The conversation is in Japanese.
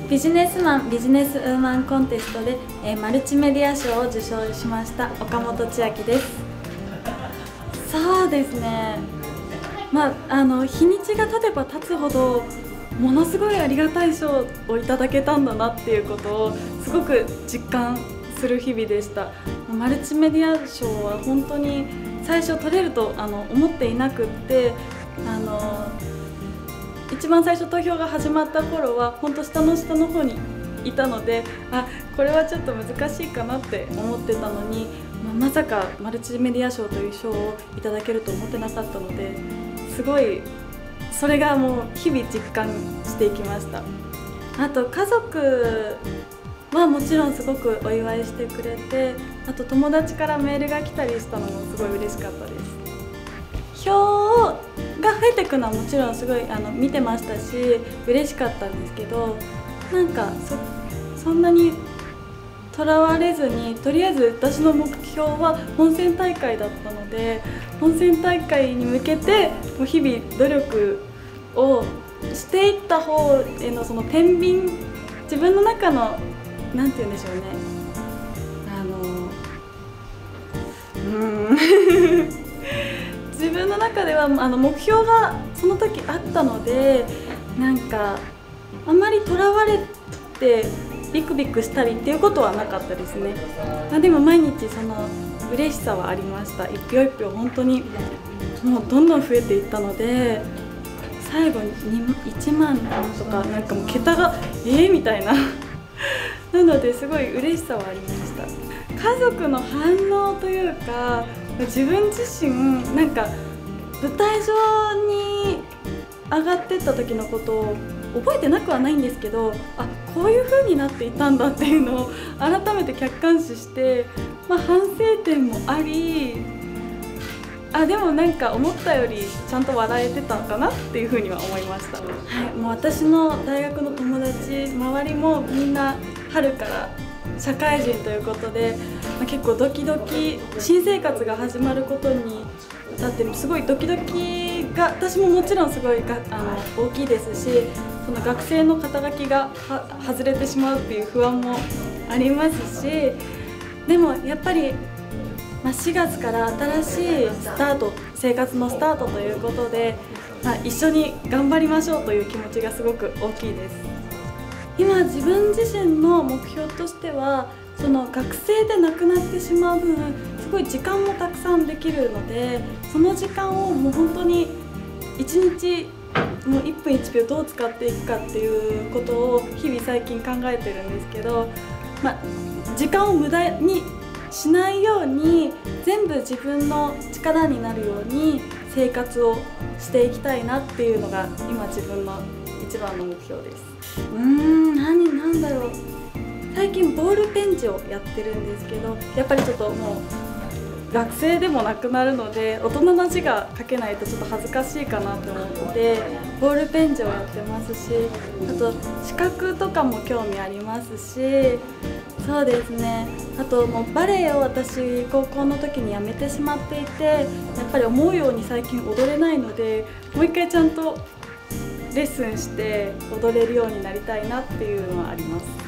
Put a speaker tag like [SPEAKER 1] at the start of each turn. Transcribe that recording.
[SPEAKER 1] ビジネスマンビジネスウーマンコンテストで、マルチメディア賞を受賞しました岡本千秋です。そうですね、日にちが経てば経つほどものすごいありがたい賞をいただけたんだなっていうことをすごく実感する日々でした。マルチメディア賞は本当に最初取れると思っていなくって、一番最初投票が始まった頃は本当下の方にいたので、これはちょっと難しいかなって思ってたのに、まさかマルチメディア賞という賞をいただけると思ってなかったので、すごいそれがもう日々実感していきました。あと家族はもちろんすごくお祝いしてくれて、あと友達からメールが来たりしたのもすごい嬉しかったです。票が増えていくのはもちろんすごい見てましたし嬉しかったんですけど、なんかそんなにとらわれずに、とりあえず私の目標は本選大会だったので、本選大会に向けてもう日々努力をしていった方へのその天秤、自分の中のなんて言うんでしょうね、自分の中では目標がその時あったので、なんかあんまりとらわれてビクビクしたりっていうことはなかったですね。でも毎日その嬉しさはありました。一票一票本当にもうどんどん増えていったので、最後に1万とかなんかもう桁がみたいななのですごい嬉しさはありました。家族の反応というか、自分自身なんか舞台上に上がってった時のことを覚えてなくはないんですけど、こういう風になっていたんだっていうのを改めて客観視して、反省点もあり、でもなんか思ったよりちゃんと笑えてたかなっていう風には思いました。もう私の大学の友達周りもみんな春から社会人ということで、結構ドキドキ、新生活が始まることにだってすごいドキドキが私ももちろんすごい大きいですし、その学生の肩書きが外れてしまうっていう不安もありますし、でもやっぱり4月から新しいスタート、生活のスタートということで、一緒に頑張りましょうという気持ちがすごく大きいです。今自分自身の目標としては、その学生でなくなってしまう分すごい時間もたくさんできるので、その時間をもう本当に1日もう1分1秒どう使っていくかっていうことを日々最近考えてるんですけど、時間を無駄にしないように全部自分の力になるように生活をしていきたいなっていうのが今自分の一番の目標です。なんだろう、最近ボールペン字をやってるんですけど、やっぱりちょっともう学生でもなくなるので大人の字が書けないとちょっと恥ずかしいかなと思ってボールペン字をやってますし、あと資格とかも興味ありますし、そうですね、あともうバレエを私高校の時に辞めてしまっていて、やっぱり思うように最近踊れないので、もう一回ちゃんとレッスンして踊れるようになりたいなっていうのはあります。